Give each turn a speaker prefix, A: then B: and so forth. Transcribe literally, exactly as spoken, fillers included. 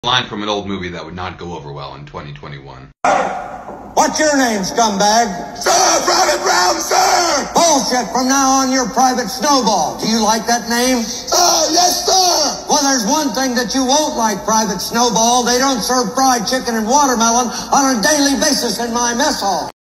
A: Line from an old movie that would not go over well in twenty twenty-one.
B: What's your name, scumbag?
C: Sir, Private Brown, sir!
B: Bullshit. From now on, you're Private Snowball. Do you like that name?
C: Uh, yes, sir!
B: Well, there's one thing that you won't like, Private Snowball. They don't serve fried chicken and watermelon on a daily basis in my mess hall.